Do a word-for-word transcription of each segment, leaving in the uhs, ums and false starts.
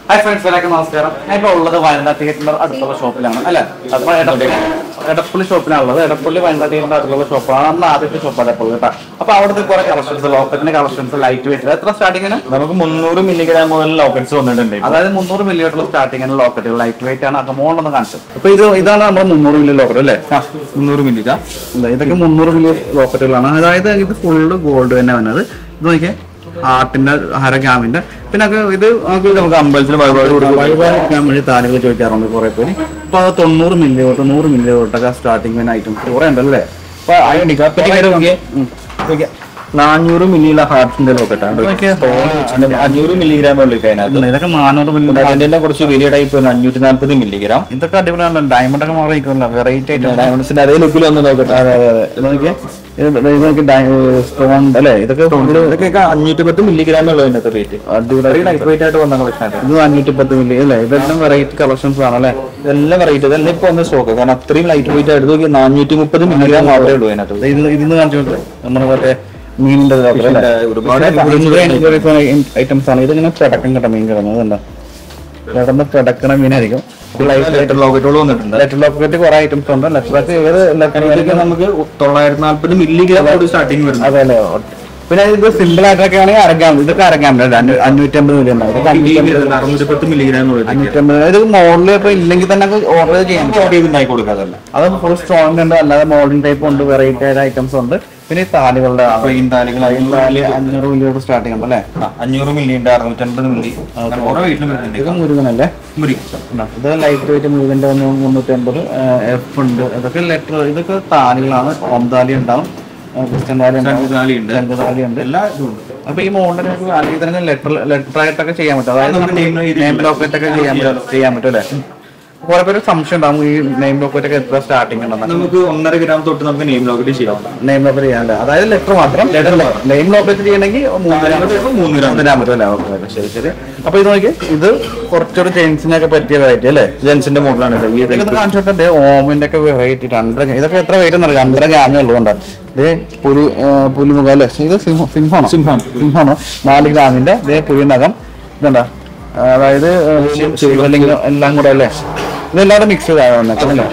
Hi friends, welcome namaskaram. I have already Vayanda theatre അടുത്തുള്ള ഷോപ്പിലാണ് അല്ലേ? അപ്പോൾ എടപ്പള്ളി ഷോപ്പിലാണുള്ളത്. എടപ്പള്ളി വയനാട് തിയേറ്ററിന്റെ അടുത്തുള്ള ഷോപ്പാണ്. നമ്മൾ ആദ്യത്തെ ഷോപ്പാണ് എടപ്പള്ളി കേട്ടോ. അപ്പോൾ അവിടുത്തെ കുറെ കളക്ഷൻസ് ലോക്കറ്റിന്റെ കളക്ഷൻസ് ലൈറ്റ് വെയിറ്റ് എത്ര സ്റ്റാർട്ടിങ്ങിന് നമുക്ക് മുന്നൂറ് മില്ലിഗ്രാം മുതൽ ലോക്കറ്റ്സ് വന്നിട്ടുണ്ട്. അതായത് മുന്നൂറ് മില്ലിയായിട്ടുള്ള സ്റ്റാർട്ടിങ്ങിന് ലോക്കറ്റുകൾ ലൈറ്റ് വെയിറ്റ് ആണ്. അത് മോളൊന്ന് കാണിച്ചത്. അപ്പോൾ ഇത് ഇതാണ് നമ്മുടെ മുന്നൂറ് മില്ലി ലോക്കറ്റ് അല്ലേ? മുന്നൂറ് മില്ലിഗ്രാം ഇതൊക്കെ മുന്നൂറ് മില്ലി ലോക്കറ്റുകളാണ്. അതായത് ഇത് ഫുള്ള് ഗോൾഡ് തന്നെ വന്നത്. ഇത് നോക്കിയേ ആർട്ടിന്റെ ഹരഗ്രാമിന്റെ പിന്നെ ഇത് നമുക്ക് അമ്പലത്തിൽ വഴിപാടിക്കാൻ വേണ്ടി താലികൾ ചോദിക്കാറുണ്ട് കുറെ പേര്. അപ്പൊ അത് തൊണ്ണൂറ് മില്ലി തൊട്ട് നൂറ് മില്ലി തൊട്ടൊക്കെ സ്റ്റാർട്ടിങ് ഐറ്റംസ് കുറെ ഉണ്ടല്ലേ. നാനൂറ് മില്ലിയുള്ള ഹാർട്ടിന്റെ ലോക്കറ്റാണ്. അഞ്ഞൂറ് മില്ലിഗ്രാം ഇതൊക്കെ നാനൂറ് മില്ലി. അതിന്റെ കുറച്ച് വലിയ ടൈപ്പ് അഞ്ഞൂറ്റി നാല്പത് മില്ലിഗ്രാം. ഇതൊക്കെ അടിപൊളിയാണ്. ഡയമണ്ട് ഒക്കെ മാറിയിരിക്കുമല്ലോ, വെറൈറ്റി ആയിട്ട് ഡയമണ്ട്സിന്റെ അതേ ലുക്കിൽ ഒന്ന് നോക്കട്ടെ. അതെ അതെ അതെ നോക്കിയാൽ സ്റ്റോൺ അല്ലേ? ഇതൊക്കെ ഇതൊക്കെ അഞ്ഞൂറ്റി പത്ത് മില്ലിഗ്രാം ഉള്ളൂ ഇതിനകത്ത് റേറ്റ്. അടിപൊളി ലൈറ്റ് വെയിറ്റ് ആയിട്ട് വന്ന കളക്ഷൻ. ഇത് അഞ്ഞൂറ്റി പത്ത് മില്ലി അല്ലേ? ഇതെല്ലാം വെറൈറ്റി കളക്ഷൻസ് ആണ് അല്ലേ? ഇതെല്ലാം വെറൈറ്റി. ഇതെല്ലാം ഇപ്പൊ വന്ന സ്റ്റോക്ക്. കാരണം അത്രയും ലൈറ്റ് വെയിറ്റ് ആയിട്ട് നോക്കി നാനൂറ്റി മുപ്പത് മില്ലിഗ്രാം മാത്രമേ ഉള്ളൂ അതിനകത്ത്. ഇത് ഇതിന്ന് കാണിച്ചോട്ടെ നമ്മുടെ മറ്റേ മീനിന്റെ ഒരുപാട് ഐറ്റംസ് ആണ്. ഇതിങ്ങനെ പിടക്കം കേട്ടോ മീൻ കിടന്നത് എന്താ കിടന്ന് പിടക്കണ മീനായിരിക്കും. ലെറ്റർ ലോക്കറ്റുകൾ വന്നിട്ടുണ്ട്. ലെറ്റർ ലോക്കറ്റ് കുറെ ഐറ്റംസ് ഉണ്ട്. ലെറ്റർ ഏത് നമുക്ക് തൊള്ളായിരത്തി നാല്പത് മില്ലിഗ്രാം സ്റ്റാർട്ടിങ് വരും. അതെ അല്ലേ? പിന്നെ ഇത് സിമ്പിൾ ആയിട്ടൊക്കെ ആണെങ്കിൽ അരഗ്രാം. ഇതൊക്കെ അരഗ്രാം അഞ്ഞൂറ്റി അമ്പത് മില്ലി ഉണ്ടാവും. അറുന്നൂറ്റി പത്ത് മില്ലിഗ്രാം അഞ്ഞൂറ്റി അമ്പത്. ഇത് മോഡൽ ഇപ്പൊ ഇല്ലെങ്കിൽ തന്നെ ഓർഡർ ചെയ്യാൻ കൊടുക്കാതല്ല. അത് ഫുൾ സ്ട്രോങ് ഉണ്ട്. അല്ലാതെ മോഡൽ ടൈപ്പ് ഉണ്ട്. വെറൈറ്റി ആയിട്ട് ഐറ്റംസ് ഉണ്ട്. പിന്നെ ഈ താലികളുടെ താലികൾ അഞ്ഞൂറ് മില്ലിയോട് സ്റ്റാർട്ടിങ് ഉണ്ട് അല്ലേ? അഞ്ഞൂറ് മില്ലി ഉണ്ട്, അറുന്നൂറ്റി അൻപത് മില്ലി. ഇത് മുരുകനല്ലേ? ഇത് ലൈറ്റ് വെയിറ്റ് മുരുകന്റെ ഒന്ന് മുന്നൂറ്റി അമ്പത് എഫ് ഉണ്ട്. ഇതൊക്കെ ലെറ്റർ ഇതൊക്കെ താലികളാണ്. ഓംതാലി ഉണ്ടാവും, ക്രിസ്ത്യൻ താലി ഉണ്ട്, ശംഖുതാലി ഉണ്ട്, എല്ലാ ഇതും ഉണ്ട്. അപ്പൊ ഈ മോഡൽ അല്ലെങ്കിൽ തന്നെ ലെറ്റർ ലെറ്റർ ആയിട്ടൊക്കെ ചെയ്യാൻ പറ്റും. അതായത് നെയിം ലോക്കറ്റ് ഒക്കെ ചെയ്യാൻ ചെയ്യാൻ പറ്റും അല്ലേ? കുറെ പേര് സംശയം ഉണ്ടാവും ഈ നെയിം ലോക്കറ്റ് ഒക്കെ എത്ര സ്റ്റാർട്ടിങ് ഉണ്ടെന്ന്. നമുക്ക് ഒന്നര ഗ്രാം തൊട്ട് നമുക്ക് നെയിം ലോക്കറ്റ് ചെയ്യാം. നെയിം ലോക്കറ്റ് ചെയ്യാൻ അതായത് ലെറ്റർ മാത്രം. നെയിം ലോക്കറ്റ് ചെയ്യണമെങ്കിൽ മൂന്ന് ഗ്രാം പറ്റും അല്ലേ? ഓക്കെ ശരി ശരി. അപ്പൊ ഇത് നോക്കി ഇത് കുറച്ചൊരു ജെൻസിനൊക്കെ പറ്റിയ വെറൈറ്റി അല്ലേ? ജെൻസിന്റെ മോഡലാണ് ഇത്. ഇതൊക്കെ കാണിച്ചിട്ടുണ്ട്. ഓമിന്റെ ഒക്കെ വെറൈറ്റി രണ്ടര. ഇതൊക്കെ എത്ര വെയിറ്റ് എന്നറിയാം? രണ്ടര ഗ്രാമേ ഉള്ളതുകൊണ്ടാണ്. ഇത് പുലി പുലിമുഖം അല്ലേ? ഇത് സിംഹമാണ് സിംഹമാണ് സിംഹമാണ് നാല് ഗ്രാമിന്റെ. ഇതേ പുലിനകം ഇതുണ്ടാ. അതായത് ശിവലിംഗം എല്ലാം കൂടെ അല്ലേ? ഇതെല്ലാം മിക്സ് ചെയ്താണ്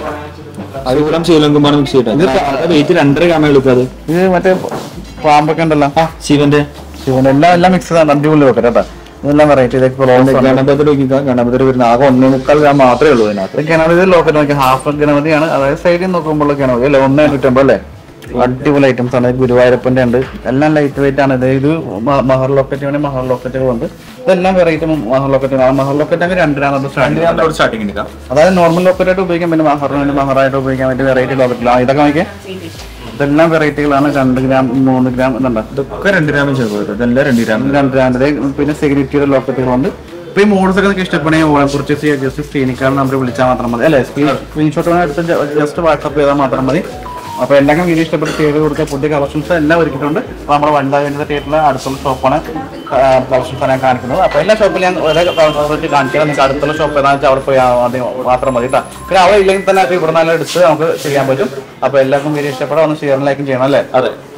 അതുകൂടെ ശിവലിംഗമാണ് മിക്സ് ചെയ്തിട്ട് വെയിറ്റ് രണ്ടര ഗ്രാമേ എടുക്കാത്. ഇത് മറ്റേ പാമ്പൊക്കെ ഉണ്ടല്ലോ ശിവന്റെ ശിവന്റെ എല്ലാം എല്ലാം മിക്സ് ചെയ്താണ്. അടിപൊളി വെക്കാം കേട്ടോ. ഇതെല്ലാം വെറൈറ്റി. ഗണപതി നോക്കിക്കാം. ഗണപതി വരുന്ന ആകെ ഒന്നേ മുക്കാൽ ഗ്രാം മാത്രമേ ഉള്ളൂ ഇതിനകത്ത്. ഗണപതി ലോക്കറ്റ് നോക്കി ഹാഫ് ഗണപതിയാണ്. അതായത് സൈഡിൽ നോക്കുമ്പോൾ ഗണപതി അല്ലേ? ഒന്നേ നൂറ്റമ്പത് അല്ലേ? അടിപൊളി ഐറ്റംസ് ആണ്. ഗുരുവായൂരപ്പന്റെ ഉണ്ട്. എല്ലാം ലൈറ്റ് വെയിറ്റ് ആണ്. ഇത് മഹർ ലോക്കറ്റ് വേണമെങ്കിൽ മഹർ ലോക്കറ്റുകൾ ഉണ്ട്. ഇതെല്ലാം വെറൈറ്റി മഹർ ലോക്കറ്റ്. മഹർ ലോക്കറ്റ് ഒക്കെ രണ്ട് ഗ്രാം സ്റ്റാർട്ടിങ് എടുക്കാം. അതായത് നോർമൽ ലോക്കറ്റ് ആയിട്ട് ഉപയോഗിക്കാൻ പിന്നെ മഹറിന് വേണ്ടി മഹറായിട്ട് ഉപയോഗിക്കാൻ വേണ്ടി വെറൈറ്റി ലോക്കറ്റിലാണ്. ഇതൊക്കെ നോക്കിയാൽ ഇതെല്ലാം വെറൈറ്റികളാണ്. രണ്ട് ഗ്രാം മൂന്ന് ഗ്രാം ഇതുണ്ട്. ഇതൊക്കെ രണ്ട് ഗ്രാം ചേർക്കും. ഇതെല്ലാം രണ്ട് ഗ്രാം രണ്ട് ഗ്രാമിന്റെ. പിന്നെ സെക്യൂരിറ്റിയുടെ ലോക്കറ്റുകളുണ്ട്. ഇപ്പൊ ഈ മോഡൽസ് ഒക്കെ നിങ്ങൾക്ക് ഇഷ്ടപ്പെടുകയും പർച്ചേസ് ചെയ്യാൻ ജസ്റ്റ് സ്ക്രീനിക്കാണ് നമ്പർ വിളിച്ചാൽ മാത്രം മതി അല്ലെ? സ്ക്രീൻഷോട്ട് എടുത്ത് ജസ്റ്റ് വാട്സ്ആപ്പ് ചെയ്താൽ മാത്രം മതി. അപ്പൊ എല്ലാം വീഡിയോ ഇഷ്ടപ്പെട്ട് ചെയ്ത് കൊടുക്കുക. പുതിയ കളക്ഷൻസ് എല്ലാം ഒരുക്കിയിട്ടുണ്ട്. അപ്പൊ നമ്മുടെ വനിതാ വേണ്ട തിയേറ്ററിലെ അടുത്തുള്ള ഷോപ്പാണ് കളക്ഷൻസ് ഞാൻ കാണിക്കുന്നത്. അപ്പൊ എല്ലാ ഷോപ്പിലും ഞാൻ ഒരേ കളക്ഷൻസ് കാണിക്കാം. നിങ്ങൾക്ക് അടുത്തുള്ള ഷോപ്പ് ഏതാണെന്ന് വെച്ചാൽ അവിടെ പോയി ആദ്യം മാത്രം മതി കേട്ടോ. പിന്നെ അവിടെ ഇല്ലെങ്കിൽ തന്നെ ഇവിടെ നല്ല എടുത്ത് നമുക്ക് ചെയ്യാൻ പറ്റും. അപ്പൊ എല്ലാവർക്കും വീഡിയോ ഇഷ്ടപ്പെടാം. ഒന്ന് ഷെയർ ലൈക്കും ചെയ്യണം അല്ലേ? അതെ.